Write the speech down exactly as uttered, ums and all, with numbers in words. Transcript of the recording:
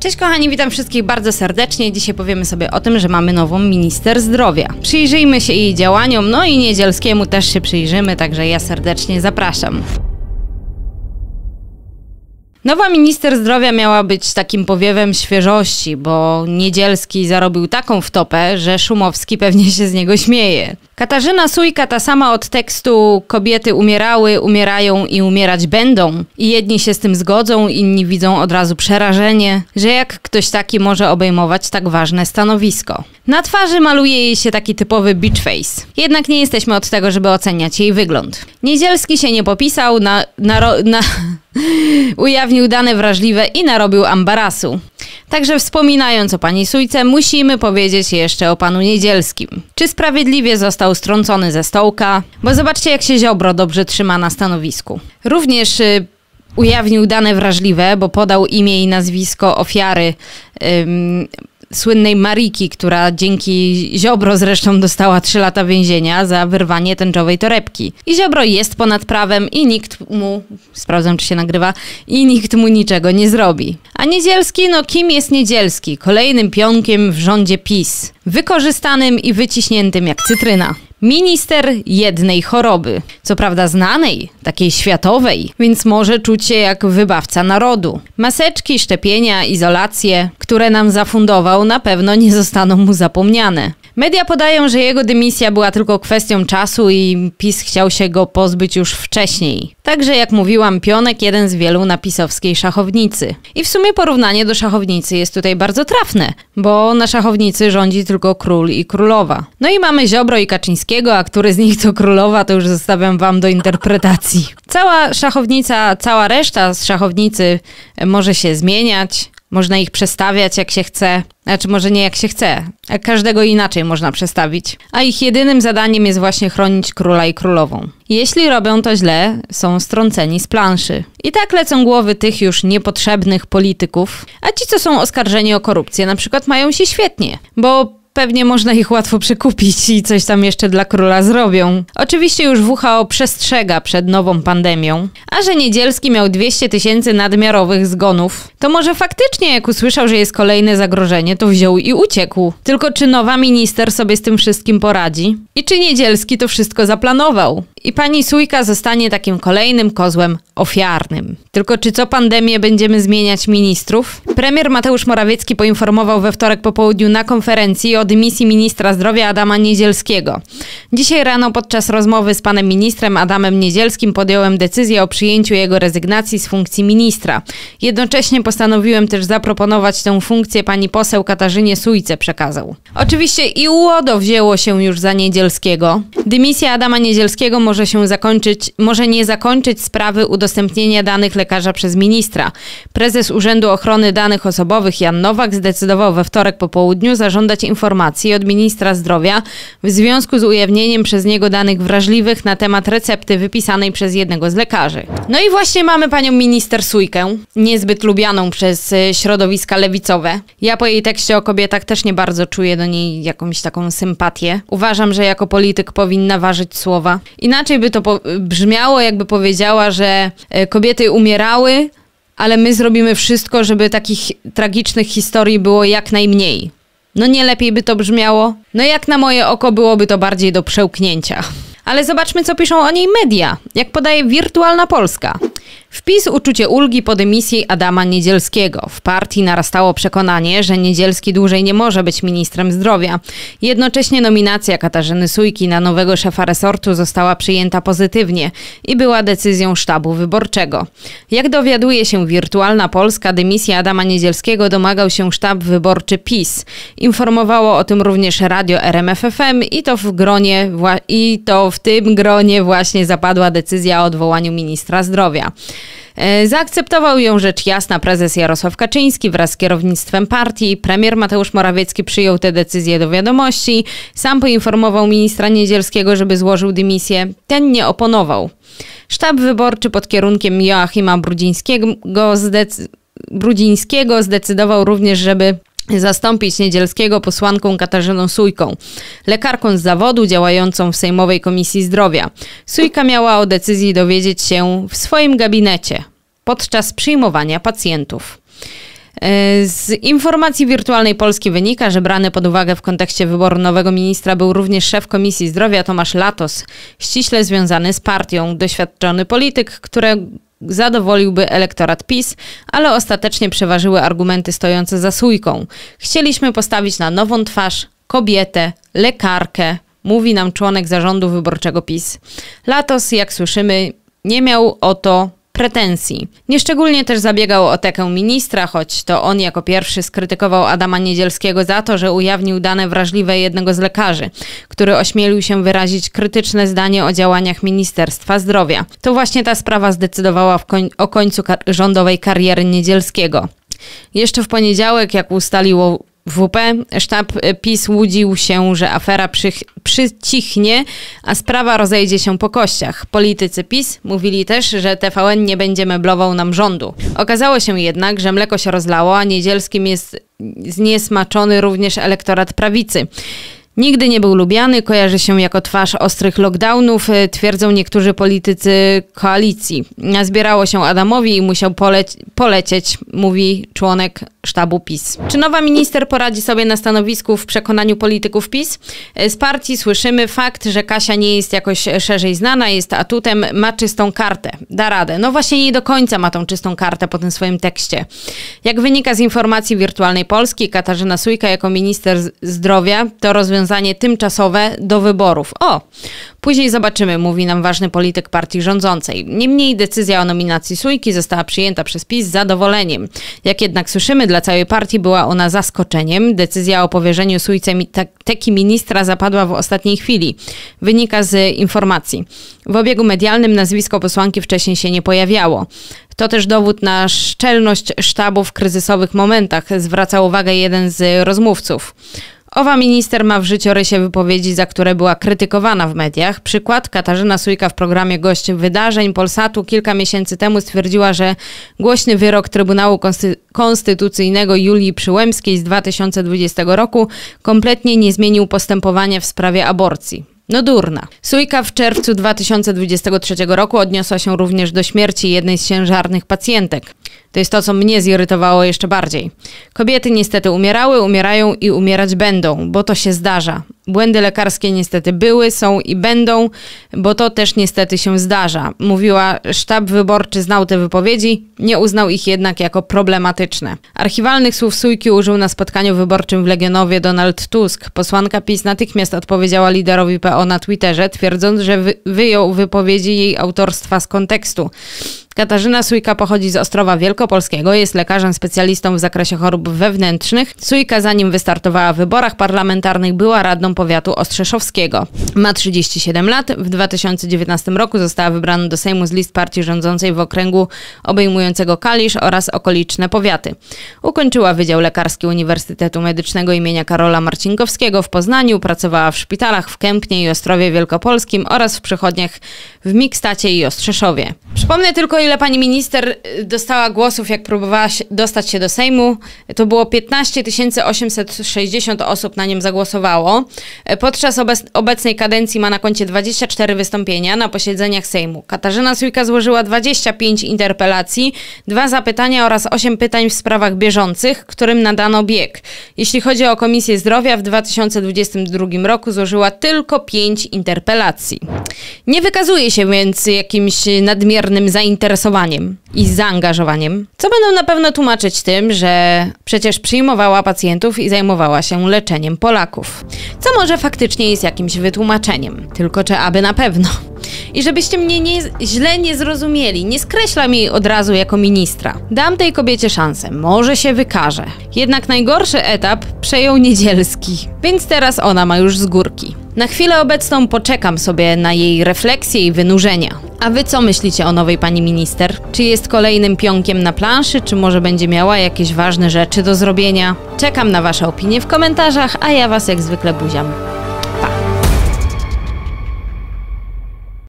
Cześć kochani, witam wszystkich bardzo serdecznie. Dzisiaj powiemy sobie o tym, że mamy nową minister zdrowia. Przyjrzyjmy się jej działaniom, no i Niedzielskiemu też się przyjrzymy, także ja serdecznie zapraszam. Nowa minister zdrowia miała być takim powiewem świeżości, bo Niedzielski zarobił taką wtopę, że Szumowski pewnie się z niego śmieje. Katarzyna Sójka, ta sama od tekstu kobiety umierały, umierają i umierać będą. I jedni się z tym zgodzą, inni widzą od razu przerażenie, że jak ktoś taki może obejmować tak ważne stanowisko. Na twarzy maluje jej się taki typowy bitch face. Jednak nie jesteśmy od tego, żeby oceniać jej wygląd. Niedzielski się nie popisał, na... na, na ujawnił dane wrażliwe i narobił ambarasu. Także wspominając o pani Sójce, musimy powiedzieć jeszcze o panu Niedzielskim. Czy sprawiedliwie został strącony ze stołka? Bo zobaczcie, jak się Ziobro dobrze trzyma na stanowisku. Również y, ujawnił dane wrażliwe, bo podał imię i nazwisko ofiary ym, słynnej Mariki, która dzięki Ziobro zresztą dostała trzy lata więzienia za wyrwanie tęczowej torebki. I Ziobro jest ponad prawem i nikt mu, sprawdzam czy się nagrywa, i nikt mu niczego nie zrobi. A Niedzielski, no kim jest Niedzielski? Kolejnym pionkiem w rządzie PiS. Wykorzystanym i wyciśniętym jak cytryna. Minister jednej choroby. Co prawda znanej, takiej światowej, więc może czuć się jak wybawca narodu. Maseczki, szczepienia, izolacje, które nam zafundował, na pewno nie zostaną mu zapomniane. Media podają, że jego dymisja była tylko kwestią czasu i PiS chciał się go pozbyć już wcześniej. Także jak mówiłam, pionek jeden z wielu na pisowskiej szachownicy. I w sumie porównanie do szachownicy jest tutaj bardzo trafne, bo na szachownicy rządzi tylko król i królowa. No i mamy Ziobro i Kaczyńskiego, a który z nich to królowa, to już zostawiam wam do interpretacji. Cała szachownica, cała reszta z szachownicy może się zmieniać. Można ich przestawiać jak się chce, znaczy może nie jak się chce, a każdego inaczej można przestawić. A ich jedynym zadaniem jest właśnie chronić króla i królową. Jeśli robią to źle, są strąceni z planszy. I tak lecą głowy tych już niepotrzebnych polityków, a ci, co są oskarżeni o korupcję, na przykład mają się świetnie, bo pewnie można ich łatwo przekupić i coś tam jeszcze dla króla zrobią. Oczywiście już W H O przestrzega przed nową pandemią, a że Niedzielski miał dwieście tysięcy nadmiarowych zgonów, to może faktycznie jak usłyszał, że jest kolejne zagrożenie, to wziął i uciekł. Tylko czy nowa minister sobie z tym wszystkim poradzi? I czy Niedzielski to wszystko zaplanował? I pani Sójka zostanie takim kolejnym kozłem ofiarnym. Tylko czy co pandemię będziemy zmieniać ministrów? Premier Mateusz Morawiecki poinformował we wtorek po południu na konferencji o dymisji ministra zdrowia Adama Niedzielskiego. Dzisiaj rano podczas rozmowy z panem ministrem Adamem Niedzielskim podjąłem decyzję o przyjęciu jego rezygnacji z funkcji ministra. Jednocześnie postanowiłem też zaproponować tę funkcję pani poseł Katarzynie Sójce, przekazał. Oczywiście i UODO wzięło się już za Niedzielskiego. Dymisja Adama Niedzielskiego może się zakończyć, może nie zakończyć sprawy udostępnienia danych lekarza przez ministra. Prezes Urzędu Ochrony Danych Osobowych Jan Nowak zdecydował we wtorek po południu zażądać informacji od ministra zdrowia w związku z ujawnieniem przez niego danych wrażliwych na temat recepty wypisanej przez jednego z lekarzy. No i właśnie mamy panią minister Sójkę, niezbyt lubianą przez środowiska lewicowe. Ja po jej tekście o kobietach też nie bardzo czuję do niej jakąś taką sympatię. Uważam, że jako polityk powinna ważyć słowa. Inaczej by to brzmiało, jakby powiedziała, że kobiety umierały, ale my zrobimy wszystko, żeby takich tragicznych historii było jak najmniej. No nie lepiej by to brzmiało? No jak na moje oko byłoby to bardziej do przełknięcia. Ale zobaczmy, co piszą o niej media. Jak podaje Wirtualna Polska. Wpis uczucie ulgi po dymisji Adama Niedzielskiego. W partii narastało przekonanie, że Niedzielski dłużej nie może być ministrem zdrowia. Jednocześnie nominacja Katarzyny Sójki na nowego szefa resortu została przyjęta pozytywnie i była decyzją sztabu wyborczego. Jak dowiaduje się Wirtualna Polska, dymisji Adama Niedzielskiego domagał się sztab wyborczy PiS. Informowało o tym również radio R M F F M i to w gronie i to w tym gronie właśnie zapadła decyzja o odwołaniu ministra zdrowia. Zaakceptował ją rzecz jasna prezes Jarosław Kaczyński wraz z kierownictwem partii. Premier Mateusz Morawiecki przyjął tę decyzję do wiadomości. Sam poinformował ministra Niedzielskiego, żeby złożył dymisję. Ten nie oponował. Sztab wyborczy pod kierunkiem Joachima Brudzińskiego, zdecy- Brudzińskiego zdecydował również, żeby zastąpić Niedzielskiego posłanką Katarzyną Sójką, lekarką z zawodu działającą w Sejmowej Komisji Zdrowia. Sójka miała o decyzji dowiedzieć się w swoim gabinecie podczas przyjmowania pacjentów. Z informacji Wirtualnej Polski wynika, że brany pod uwagę w kontekście wyboru nowego ministra był również szef Komisji Zdrowia Tomasz Latos, ściśle związany z partią, doświadczony polityk, który zadowoliłby elektorat PiS, ale ostatecznie przeważyły argumenty stojące za Sójką. Chcieliśmy postawić na nową twarz, kobietę, lekarkę, mówi nam członek zarządu wyborczego PiS. Latos, jak słyszymy, nie miał o to pretensji. Nieszczególnie też zabiegał o otekę ministra, choć to on jako pierwszy skrytykował Adama Niedzielskiego za to, że ujawnił dane wrażliwe jednego z lekarzy, który ośmielił się wyrazić krytyczne zdanie o działaniach Ministerstwa Zdrowia. To właśnie ta sprawa zdecydowała w koń- o końcu kar- rządowej kariery Niedzielskiego. Jeszcze w poniedziałek, jak ustaliło W P, sztab PiS łudził się, że afera przy- przycichnie, a sprawa rozejdzie się po kościach. Politycy PiS mówili też, że T V N nie będzie meblował nam rządu. Okazało się jednak, że mleko się rozlało, a Niedzielskim jest zniesmaczony również elektorat prawicy. Nigdy nie był lubiany, kojarzy się jako twarz ostrych lockdownów, twierdzą niektórzy politycy koalicji. Zbierało się Adamowi i musiał poleć- polecieć, mówi członek sztabu PiS. Czy nowa minister poradzi sobie na stanowisku w przekonaniu polityków PiS? Z partii słyszymy fakt, że Kasia nie jest jakoś szerzej znana, jest atutem, ma czystą kartę. Da radę. No właśnie nie do końca ma tą czystą kartę po tym swoim tekście. Jak wynika z informacji Wirtualnej Polski, Katarzyna Sójka jako minister zdrowia to rozwiązanie tymczasowe do wyborów. O! Później zobaczymy, mówi nam ważny polityk partii rządzącej. Niemniej decyzja o nominacji Sójki została przyjęta przez PiS z zadowoleniem. Jak jednak słyszymy, dla całej partii była ona zaskoczeniem. Decyzja o powierzeniu Sójce teki ministra zapadła w ostatniej chwili. Wynika z informacji. W obiegu medialnym nazwisko posłanki wcześniej się nie pojawiało. To też dowód na szczelność sztabu w kryzysowych momentach, zwraca uwagę jeden z rozmówców. Owa minister ma w życiorysie wypowiedzi, za które była krytykowana w mediach. Przykład: Katarzyna Sójka w programie Gość Wydarzeń Polsatu kilka miesięcy temu stwierdziła, że głośny wyrok Trybunału Konsty- Konstytucyjnego Julii Przyłębskiej z dwa tysiące dwudziestego roku kompletnie nie zmienił postępowania w sprawie aborcji. No durna. Sójka w czerwcu dwa tysiące dwudziestego trzeciego roku odniosła się również do śmierci jednej z ciężarnych pacjentek. To jest to, co mnie zirytowało jeszcze bardziej. Kobiety niestety umierały, umierają i umierać będą, bo to się zdarza. Błędy lekarskie niestety były, są i będą, bo to też niestety się zdarza. Mówiła, sztab wyborczy znał te wypowiedzi, nie uznał ich jednak jako problematyczne. Archiwalnych słów Sójki użył na spotkaniu wyborczym w Legionowie Donald Tusk. Posłanka PiS natychmiast odpowiedziała liderowi P O na Twitterze, twierdząc, że wy- wyjął wypowiedzi jej autorstwa z kontekstu. Katarzyna Sójka pochodzi z Ostrowa Wielkopolskiego, jest lekarzem specjalistą w zakresie chorób wewnętrznych. Sójka, zanim wystartowała w wyborach parlamentarnych, była radną powiatu ostrzeszowskiego. Ma trzydzieści siedem lat. W dwa tysiące dziewiętnastym roku została wybrana do Sejmu z list partii rządzącej w okręgu obejmującego Kalisz oraz okoliczne powiaty. Ukończyła Wydział Lekarski Uniwersytetu Medycznego imienia Karola Marcinkowskiego w Poznaniu, pracowała w szpitalach w Kępnie i Ostrowie Wielkopolskim oraz w przychodniach w Mikstacie i Ostrzeszowie. Przypomnę tylko, ile pani minister dostała głosów, jak próbowała się dostać się do Sejmu. To było piętnaście tysięcy osiemset sześćdziesiąt osób na nim zagłosowało. Podczas obec obecnej kadencji ma na koncie dwadzieścia cztery wystąpienia na posiedzeniach Sejmu. Katarzyna Sójka złożyła dwadzieścia pięć interpelacji, dwa zapytania oraz osiem pytań w sprawach bieżących, którym nadano bieg. Jeśli chodzi o Komisję Zdrowia, w dwa tysiące dwudziestym drugim roku złożyła tylko pięć interpelacji. Nie wykazuje się więc jakimś nadmiernym zainteresowaniem i zaangażowaniem, co będą na pewno tłumaczyć tym, że przecież przyjmowała pacjentów i zajmowała się leczeniem Polaków. Co może faktycznie jest jakimś wytłumaczeniem, tylko czy aby na pewno. I żebyście mnie nie, źle nie zrozumieli, nie skreślam jej od razu jako ministra. Dam tej kobiecie szansę, może się wykaże. Jednak najgorszy etap przejął Niedzielski, więc teraz ona ma już z górki. Na chwilę obecną poczekam sobie na jej refleksje i wynurzenia. A wy co myślicie o nowej pani minister? Czy jest kolejnym pionkiem na planszy, czy może będzie miała jakieś ważne rzeczy do zrobienia? Czekam na wasze opinie w komentarzach, a ja was jak zwykle buziam.